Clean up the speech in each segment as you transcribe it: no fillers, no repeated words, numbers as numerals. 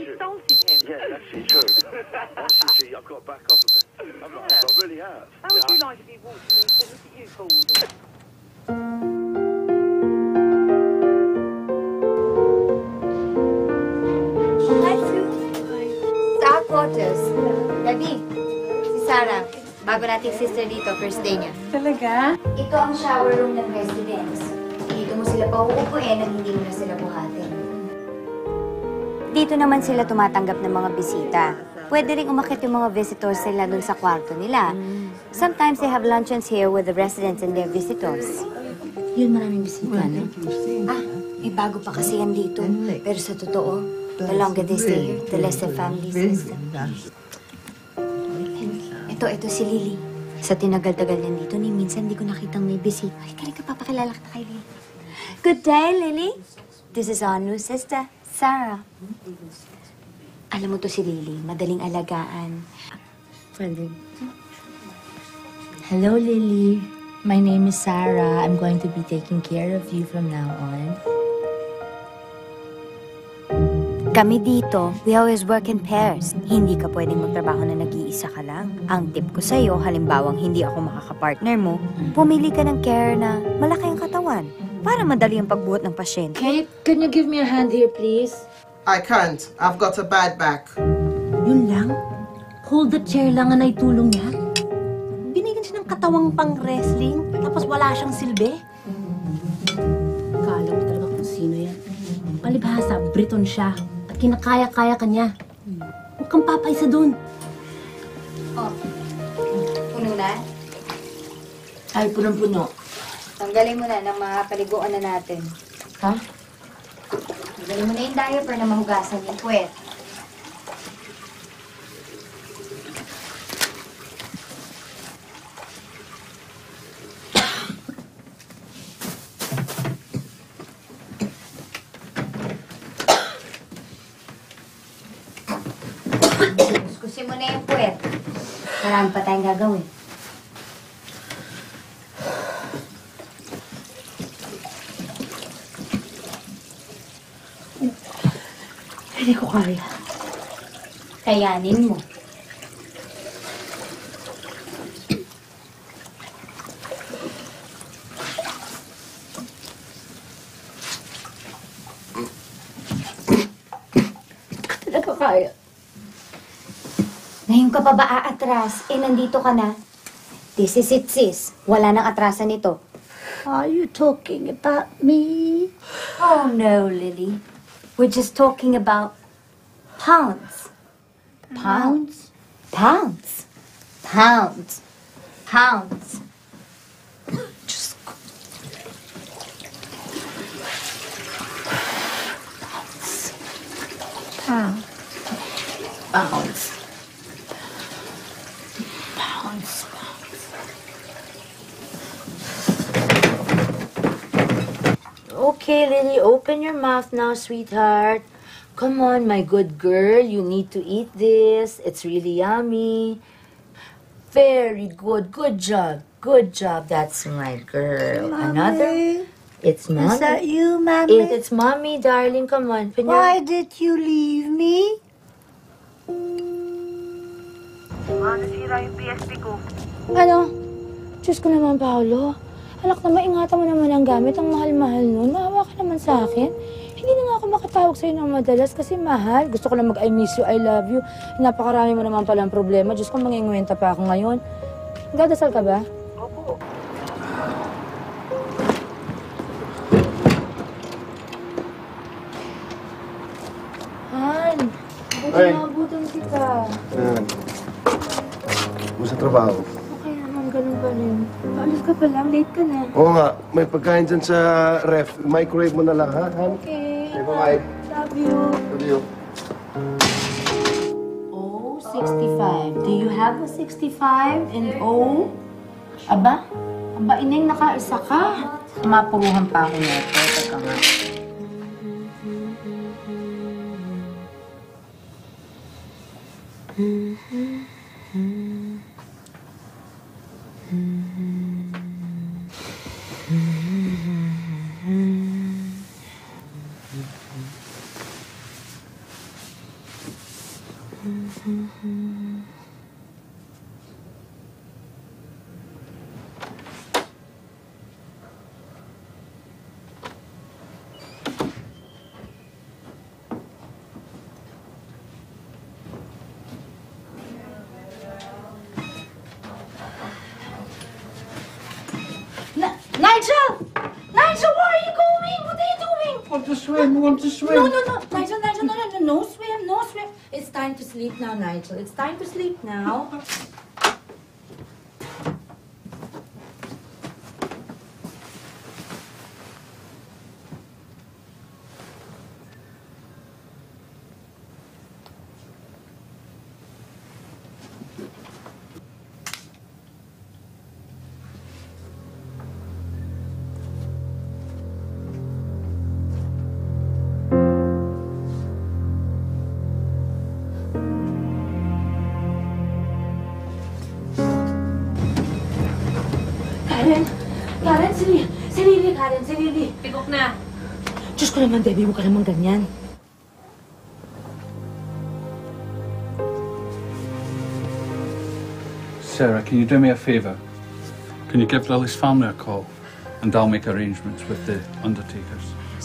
insulted him. Yeah, actually true. Honestly, I've got to back off a bit. I really have. How would you like if he walked to me and said, look at you, fools? Hi, Sue. Sa quarters. Gabi, si Sarah. Bago nating sister dito, first day niya. Talaga? Ito ang shower room ng residence. Dito mo sila pauupuin at hindi mo na sila buhatin. Dito naman sila tumatanggap ng mga bisita. Pwede rin umakit yung mga visitors sila dun sa kwarto nila. Sometimes they have luncheons here with the residents and their visitors. Yun, maraming bisita, no? Bago pa kasi yan dito. Pero sa totoo, the longer they stay here, the less their families miss them. Ito si Lily. Sa tinagal-tagal niyan dito, ni minsan hindi ko nakitang may bisita. Ay, ka papakilala kita kay Lily. Good day, Lily. This is our new sister, Sarah. Alam mo to si Lily, madaling alagaan. Pwede. Hello, Lily. My name is Sarah. I'm going to be taking care of you from now on. Kami dito, we always work in pairs. Hindi ka pwedeng magtrabaho na nag-iisa ka lang. Ang tip ko sa'yo, halimbawang hindi ako makakapartner mo, pumili ka ng carer na malaki ang katawan para madali ang pagbuhat ng pasyente. Can you give me a hand here, please? I can't. I've got a bad back. Yun lang? Hold the chair lang ang naitulong niya? Binigyan siya ng katawang pang-wrestling, tapos wala siyang silbi? Kala mo talaga kung sino yan. Palibhasa, Briton siya. At kinakaya-kaya ka niya. Huwag kang papaisa dun. Oh, puno na? Ay, punong-puno. Tanggalin mo na ng mga paliguan na natin. Ha? Tanggalin mo na yung diaper na mahugasan yung puwet. Kuskusin mo na yung puwet. Marami pa tayong gagawin. Hindi ko kaya. Kayanin mo. Talaga kaya. Ngayon ka pa ba aatras? Nandito ka na. This is it, sis. Wala nang atrasan nito. Are you talking about me? Oh, no, Lily. We're just talking about pounds. Pounds? Pounds. Pounds. Pounds. Diyos ko. Pounds. Pounds. Pounds. Okay, Lily, open your mouth now, sweetheart. Come on, my good girl. You need to eat this. It's really yummy. Very good. Good job. Good job. That's my girl. Mommy. Another. It's mommy. Is that you, Mommy? It's mommy, darling. Come on. Why did you leave me? Nasira yung PSP ko. Ano? Diyos ko naman, Paolo. Alak na maingatan mo naman ang gamit. Ang mahal-mahal nun. Maawa ka naman sa akin. Hindi na nga ako makatawag sa'yo ng madalas kasi mahal. Gusto ko lang mag-I miss you, I love you. Napakarami mo naman palang problema. Diyos ko, mangingwenta pa ako ngayon. Nagdadasal ka ba? Opo. Han, Ay. Nabutan kita. Ayan. Sa trabaho. Okay naman, ganun pa rin. Paalis ka pa lang, late ka na. Oo nga, may pagkain dyan sa ref. Microwave mo na lang, ha? Han? Okay. Okay, bye-bye. Love you. Love you. Oh, 65. Do you have a 65 and O? Aba? Aba, ineng, nakaisa ka. Mapuruhan pa ako nito. Teka nga. Nigel! Nigel, where are you going? What are you doing? Want to swim, want to swim. No. Nigel, no swim, no swim. It's time to sleep now, Nigel. It's time to sleep now. Karen, si Lily. Pigok na. Diyos ko naman, Debbie, huwag ka naman ganyan. Sarah, can you do me a favour? Can you give Lily's family a call? And I'll make arrangements with the undertakers.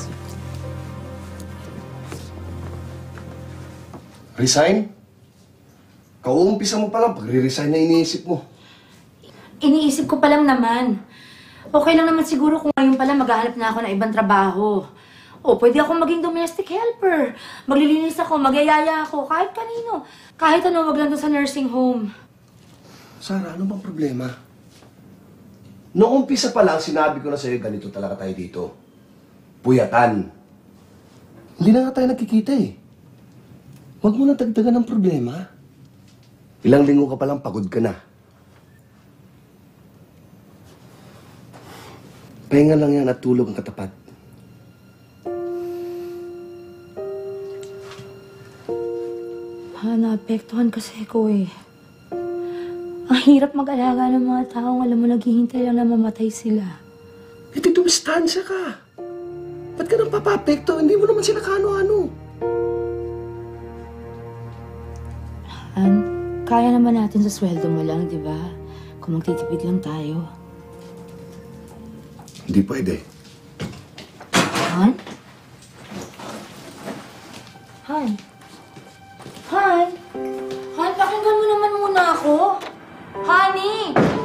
Resign? Kauumpisa mo pa lang, pagre-resign na iniisip mo. Iniisip ko pa lang naman. Okay lang naman siguro kung ngayon pala maghahanap na ako ng ibang trabaho. O, pwede akong maging domestic helper. Maglilinis ako, magyayaya ako, kahit kanino. Kahit ano, wag lang doon sa nursing home. Sarah, ano bang problema? Noong umpisa pa lang, sinabi ko na sa'yo, ganito talaga tayo dito. Puyatan. Hindi na nga tayo nagkikita eh. Huwag mo na dagdagan ng problema. Ilang linggo ka pa lang, pagod ka na. Pahinga lang yan at tulog ang katapat. Naapektuhan kasi ko eh. Ang hirap mag-alaga ng mga taong alam mo naghihintay lang na mamatay sila. Eh, di dumistansya ka. Ba't ka nang papapekto? Hindi mo naman sila kano-ano. Kaya naman natin sa sweldo mo lang, di ba? Kung magtitipid lang tayo. Hindi pwede. Han? Han, pakinggan mo naman muna ako. Honey!